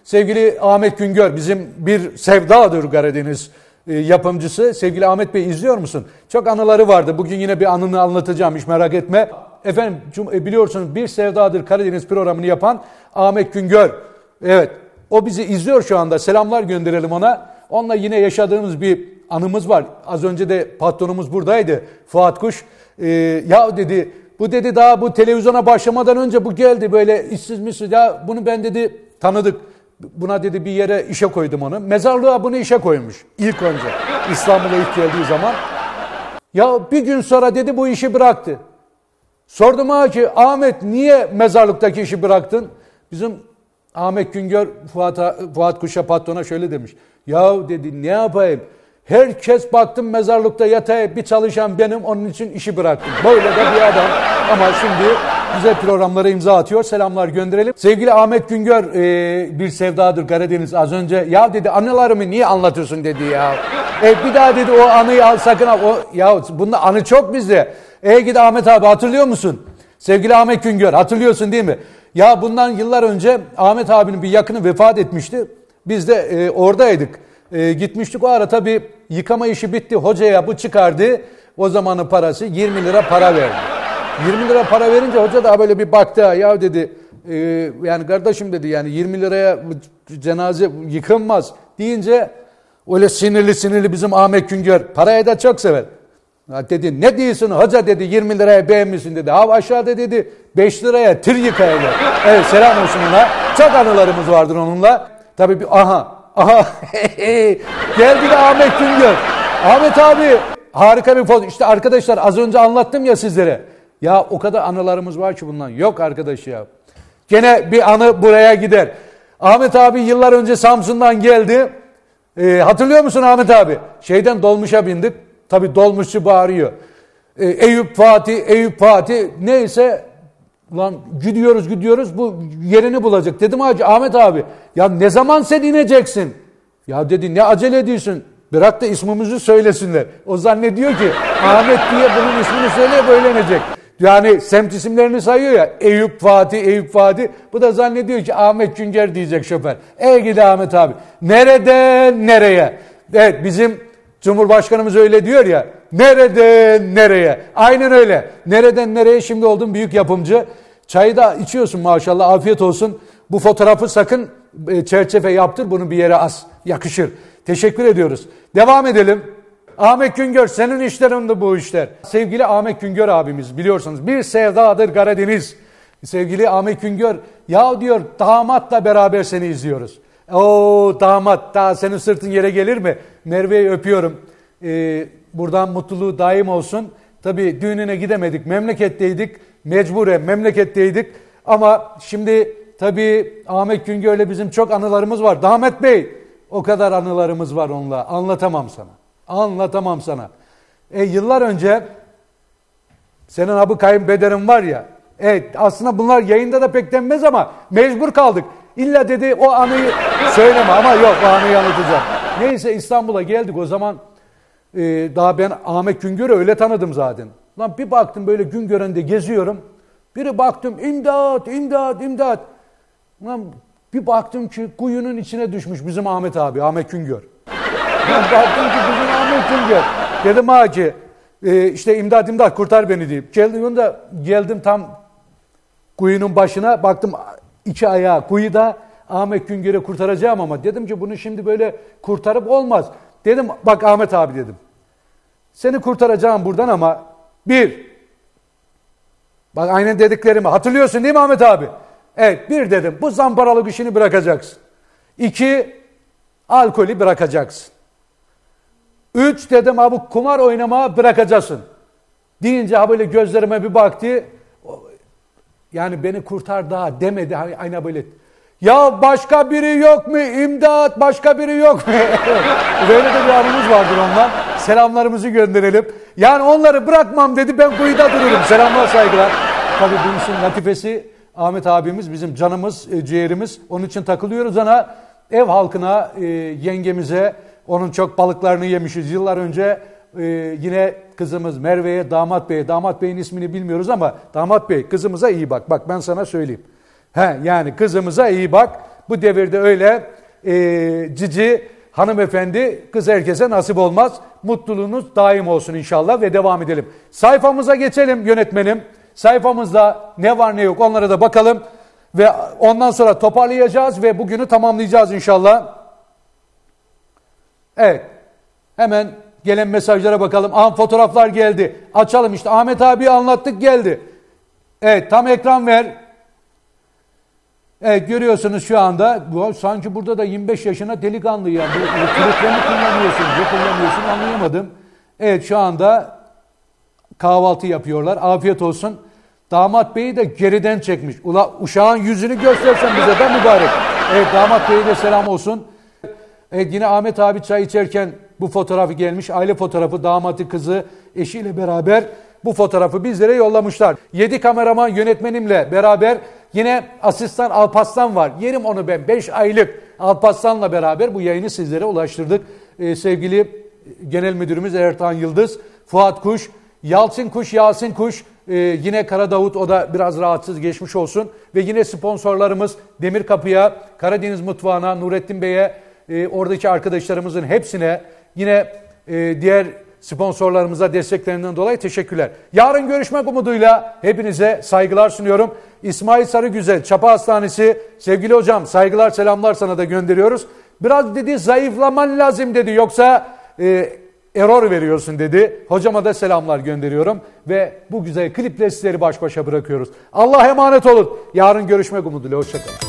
Sevgili Ahmet Güngör, bizim bir sevdadır Karadeniz yapımcısı. Sevgili Ahmet Bey, izliyor musun? Çok anıları vardı. Bugün yine bir anını anlatacağım, hiç merak etme. Efendim biliyorsunuz bir sevdadır Karadeniz programını yapan Ahmet Güngör. Evet, o bizi izliyor şu anda. Selamlar gönderelim ona. Onunla yine yaşadığımız bir anımız var. Az önce de patronumuz buradaydı, Fuat Kuş. Ya dedi, bu dedi daha bu televizyona başlamadan önce bu geldi böyle işsiz misiniz? Ya bunu ben dedi tanıdık. Buna dedi bir yere işe koydum onu. Mezarlığa bunu işe koymuş ilk önce. İstanbul'a ilk geldiği zaman. Ya bir gün sonra dedi bu işi bıraktı. Sordum ha ki Ahmet niye mezarlıktaki işi bıraktın? Bizim Ahmet Güngör Fuat Kuş'a patrona şöyle demiş. Ya dedi ne yapayım? Herkes baktım mezarlıkta yataya bir çalışan benim, onun için işi bıraktım. Böyle de bir adam ama şimdi güzel programlara imza atıyor. Selamlar gönderelim. Sevgili Ahmet Güngör, bir sevdadır Karadeniz. Az önce ya dedi anılarımı niye anlatıyorsun dedi ya. Bir daha dedi o anıyı al sakın al. Ya bunda anı çok bizde. Gidi Ahmet abi hatırlıyor musun? Sevgili Ahmet Güngör hatırlıyorsun değil mi? Ya bundan yıllar önce Ahmet abinin bir yakını vefat etmişti. Biz de oradaydık. Gitmiştik o ara tabii yıkama işi bitti. Hocaya bu çıkardı. O zamanın parası 20 lira para verdi. 20 lira para verince hoca da böyle bir baktı. Ya dedi yani kardeşim dedi yani 20 liraya cenaze yıkılmaz deyince öyle sinirli bizim Ahmet Güngör parayı da çok sever. Ya dedi ne diyorsun hoca dedi 20 liraya beğenmişsin dedi. Ha aşağıda dedi 5 liraya tır yıkayacak. Evet selam olsun ona. Çok anılarımız vardır onunla. Tabii bir aha geldi de Ahmet Güngör. Ahmet abi harika bir foto. İşte arkadaşlar az önce anlattım ya sizlere. Ya o kadar anılarımız var ki bundan. Yok arkadaş ya. Gene bir anı buraya gider. Ahmet abi yıllar önce Samsun'dan geldi. Hatırlıyor musun Ahmet abi? Şeyden dolmuşa bindik. Tabii dolmuşçu bağırıyor. Eyüp Fatih neyse ulan gidiyoruz bu yerini bulacak. Dedim Ahmet abi ya ne zaman sen ineceksin? Ya dedi ne acele ediyorsun? Bırak da ismimizi söylesinler. O zannediyor ki Ahmet diye bunun ismini söyleye böyle inecek. Yani semt isimlerini sayıyor ya Eyüp Fatih. Bu da zannediyor ki Ahmet Güngör diyecek şoför. Gidi Ahmet abi. Nereden nereye? Evet bizim Cumhurbaşkanımız öyle diyor ya. Nereden nereye? Aynen öyle. Nereden nereye şimdi oldun büyük yapımcı. Çayı da içiyorsun maşallah afiyet olsun. Bu fotoğrafı sakın çerçeve yaptır bunu bir yere as. Yakışır. Teşekkür ediyoruz. Devam edelim. Ahmet Güngör senin işlerinde bu işler. Sevgili Ahmet Güngör abimiz biliyorsunuz bir sevdadır Karadeniz. Sevgili Ahmet Güngör ya diyor damatla beraber seni izliyoruz. Damat daha senin sırtın yere gelir mi? Merve'yi öpüyorum. Buradan mutluluğu daim olsun. Tabii düğününe gidemedik. Memleketteydik. Mecburen memleketteydik. Ama şimdi tabii Ahmet Güngör'le bizim çok anılarımız var. Ahmet Bey o kadar anılarımız var onunla. Anlatamam sana. Yıllar önce senin abi kayınpederin var ya. Evet aslında bunlar yayında da pek denmez ama mecbur kaldık. İlla dedi o anıyı söyleme ama yok o anıyı anlatacağım. Neyse İstanbul'a geldik o zaman daha ben Ahmet Güngör'ü öyle tanıdım zaten. Lan bir baktım böyle Güngören'de geziyorum. Biri baktım imdat. Lan bir baktım ki kuyunun içine düşmüş bizim Ahmet abi Ahmet Güngör. Lan baktım ki bizim Ahmet Güngör. Dedim ki işte imdat kurtar beni deyip. Geldim tam kuyunun başına baktım. İki ayağı kuyuda Ahmet Güngör'ü kurtaracağım ama dedim ki bunu şimdi böyle kurtarıp olmaz. Dedim bak Ahmet abi dedim. Seni kurtaracağım buradan ama bak aynen dediklerimi hatırlıyorsun değil mi Ahmet abi? Evet dedim bu zamparalık işini bırakacaksın. 2 alkolü bırakacaksın. 3 dedim bu kumar oynamaya bırakacaksın. Deyince böyle gözlerime bir baktı. Yani beni kurtar daha demedi. Aynen böyle. Ya başka biri yok mu? İmdat başka biri yok mu? Böyle de bir anımız vardır ondan. Selamlarımızı gönderelim. Yani onları bırakmam dedi ben kuyuda dururum. Selamlar saygılar. Tabii bu işin latifesi Ahmet abimiz bizim canımız ciğerimiz. Onun için takılıyoruz ona. Ev halkına yengemize onun çok balıklarını yemişiz yıllar önce. Yine kızımız Merve'ye Damat Bey'e, Damat Bey'in ismini bilmiyoruz ama Damat Bey kızımıza iyi bak. Bak ben sana söyleyeyim. Yani kızımıza iyi bak. bu devirde öyle cici hanımefendi kız herkese nasip olmaz. Mutluluğunuz daim olsun inşallah ve devam edelim. Sayfamıza geçelim yönetmenim. Sayfamızda ne var ne yok onlara da bakalım. Ve ondan sonra toparlayacağız ve bugünü tamamlayacağız inşallah. Evet. Hemen gelen mesajlara bakalım. Fotoğraflar geldi. Açalım işte. Ahmet abi anlattık geldi. Evet, tam ekran ver. Evet, görüyorsunuz şu anda. Sanki burada da 25 yaşına delikanlı ya. Bu kırıklarını kullanıyorsun. Ne kullanıyorsun anlayamadım. Evet, şu anda kahvaltı yapıyorlar. Afiyet olsun. Damat beyi de geriden çekmiş. Uşağın yüzünü göstersen bize de mübarek. Evet, damat beye de selam olsun. Evet, yine Ahmet abi çay içerken bu fotoğrafı gelmiş. Aile fotoğrafı, damatı, kızı, eşiyle beraber bu fotoğrafı bizlere yollamışlar. 7 kameraman yönetmenimle beraber yine asistan Alparslan var. Yerim onu ben. 5 aylık Alparslan'la beraber bu yayını sizlere ulaştırdık. Sevgili Genel Müdürümüz Ertan Yıldız, Fuat Kuş, Yalçın Kuş, Yasin Kuş, yine Kara Davut, o da biraz rahatsız, geçmiş olsun. Ve yine sponsorlarımız Demir Kapı'ya, Karadeniz Mutfağı'na, Nurettin Bey'e, oradaki arkadaşlarımızın hepsine, yine diğer sponsorlarımıza desteklerinden dolayı teşekkürler. Yarın görüşmek umuduyla hepinize saygılar sunuyorum. İsmail Sarıgüzel, Çapa Hastanesi, sevgili hocam saygılar selamlar sana da gönderiyoruz. Biraz dedi zayıflaman lazım dedi, yoksa error veriyorsun dedi. Hocama da selamlar gönderiyorum ve bu güzel kliple sizleri baş başa bırakıyoruz. Allah'a emanet olun. Yarın görüşmek umuduyla, hoşçakalın.